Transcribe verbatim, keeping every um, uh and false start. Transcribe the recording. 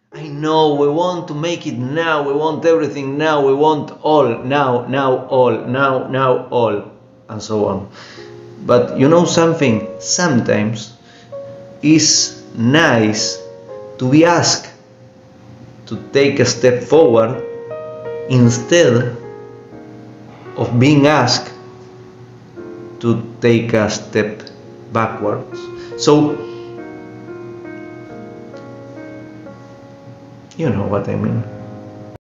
I know we want to make it now, we want everything now, we want all, now, now, all, now, now, all, and so on. But you know something, sometimes it's nice to be asked to take a step forward instead of being asked to take a step backwards. So, you know what I mean.